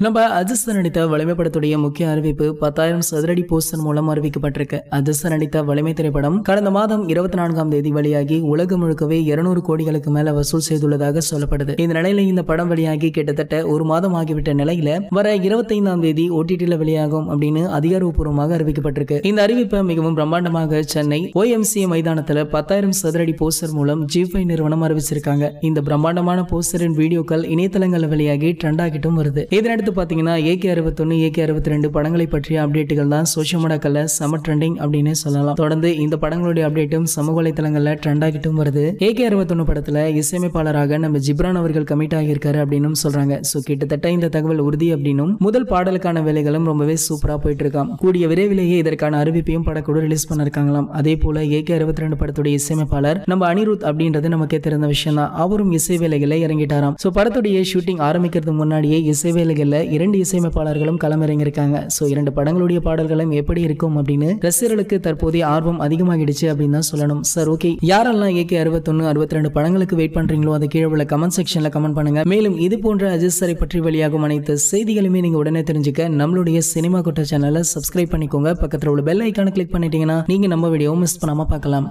நம்ம அஜித் நடித்த வலிமை படத்துடைய முக்கிய அறிவிப்பு 10,000 சதுரடி போஸ்டர் மூலம் அறிவிக்கப்பட்டிருக்கு. அஜித் நடித்த வலிமை திரைப்படம் கடந்த மாதம் 24ஆம் தேதி வெளியாகி உலகம் முழுக்கவே 200 கோடிகளுக்கு மேல வசூல் செய்துள்ளதாக சொல்லப்படுது. இந்த நிலையில இந்த படம் வெளியாகி கிட்டத்தட்ட ஒரு மாதம் ஆகிவிட்ட நிலையில வர 25ஆம் தேதி OTTல வெளியாகும் அப்படின்னு அதிகாரப்பூர்வமாக அறிவிக்கப்பட்டிருக்கு. இந்த அறிவிப்பை மிகவும் பிரம்மாண்டமாக சென்னை OMCA மைதானத்துல 10,000 சதுரடி போஸ்டர் மூலம் G5 நிறுவனம் அறிவிச்சிருக்காங்க. இந்த பிரம்மாண்டமான போஸ்டரின் வீடியோக்கள் இணையதளங்கள்ல வெளியாகி ட்ரெண்ட் ஆகிட்டும் வருது. இதனடுத்து பாத்தீங்கன்னா AK-61 AK-62 படங்களை பற்றிய அப்டேட்டுகள் தான் சோஷியல் மீடியாக்கள்ல செம ட்ரெண்டிங் அப்படின்னு சொல்லலாம். தொடர்ந்து இந்த படங்களுடைய அப்டேட்டும் சமூக வலைதளங்கள்ல ட்ரெண்ட் ஆகிட்டும் வருது. AK-61 படத்துல இசையமைப்பாளராக நம்ம ஜிப்ரான் அவர்கள் கமிட் ஆகியிருக்காரு அப்படின்னு சொல்றாங்க. சோ கிட்டத்தட்ட இந்த தகவல் உறுதி அப்படின்னும் முதல் பாடலுக்கான வேலைகளும் ரொம்பவே சூப்பரா போயிட்டு இருக்காம். கூடிய விரைவிலேயே இதற்கான அறிவிப்பையும் படக்குழு ரிலீஸ் பண்ணிருக்காங்களாம். அதே போல AK-62 படத்துடைய இசையமைப்பாளர் நம்ம அனிருத் அப்படின்றது நமக்கே தெரிந்த விஷயம் தான். அவரும் இசை வேலைகளை இறங்கிட்டாராம். சோ படத்துடைய ஷூட்டிங் ஆரம்பிக்கிறதுக்கு முன்னாடியே இசை வேலைகள்ல 2 இசையமைப்பாளர்களும் களமிறங்கியிருக்காங்க. சோ 2 படங்களுடைய பாடல்களும் எப்படி இருக்கும் அப்படின்னு ரசிகர்களுக்கு தற்போதைய ஆர்வம் அதிகமாகிடுச்சு அப்படின்னு தான் சொல்லணும். சார் ஓகே, யாரெல்லாம் AK-61 62 படங்களுக்கு வெயிட் பண்றீங்களோ அதை கீழே உள்ள கமெண்ட் செக்ஷன்ல கமெண்ட் பண்ணுங்க. மேலும் இது போன்ற அஜித் சாரை பற்றி வெளியாகும் அனைத்து செய்திகளுமே நீங்க உடனே தெரிஞ்சுக்க நம்மளுடைய சினிமா கொட்ட சேனலை சப்ஸ்கிரைப் பண்ணிக்கோங்க. பக்கத்துல உள்ள பெல் ஐக்கானை கிளிக் பண்ணிட்டீங்கன்னா நீங்க நம்ம வீடியோ மிஸ் பண்ணாம பார்க்கலாம்.